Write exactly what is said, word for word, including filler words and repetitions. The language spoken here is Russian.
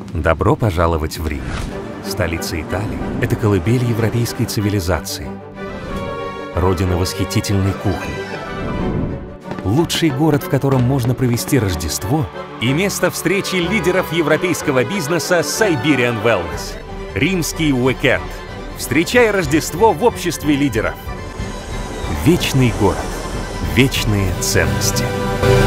Добро пожаловать в Рим. Столица Италии — это колыбель европейской цивилизации. Родина восхитительной кухни. Лучший город, в котором можно провести Рождество, и место встречи лидеров европейского бизнеса Siberian Wellness. Римский уикенд. Встречай Рождество в обществе лидеров. Вечный город. Вечные ценности.